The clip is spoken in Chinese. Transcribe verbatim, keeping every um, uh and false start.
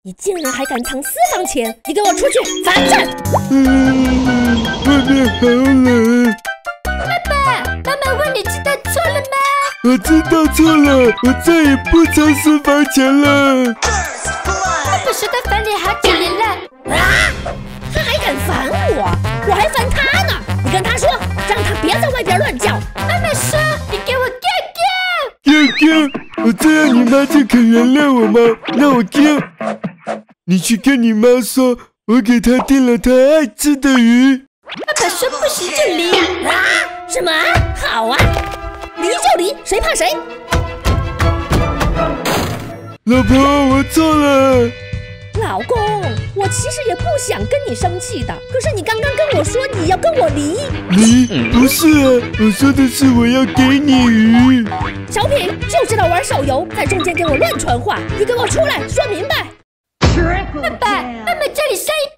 你竟然还敢藏私房钱！你给我出去罚站！ 嗯，外面好冷。 爸爸，妈妈问你知道错了吗？ 我知道错了，我再也不藏私房钱了。 爸爸说他烦你好几年了。 啊！他还敢烦我，我还烦他呢！你跟他说，让他别在外边乱叫。 妈妈说你给我干干。 干干，我这样你妈就肯原谅我吗？那我干。你去跟你妈说，我给她订了她爱吃的鱼。 爸爸说不行就离。 啊？什么？好啊，离就离，谁怕谁？ 老婆，我错了。 老公，我其实也不想跟你生气的，可是你刚刚跟我说你要跟我离。 离？不是啊，我说的是我要给你鱼。 小品就知道玩手游，在中间给我乱传话，你给我出来说明白。 爸爸，妈妈叫你上一